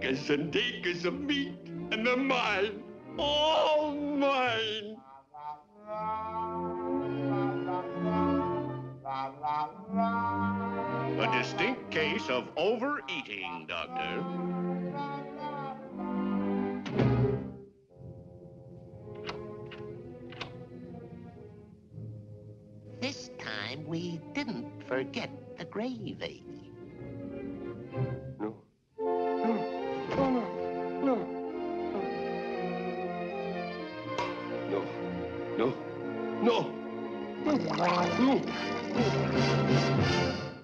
acres and acres of meat, and they're mine, all mine. A distinct case of overeating, Doctor. This time we didn't forget the gravy. No. No. No. No. No. No. No. No.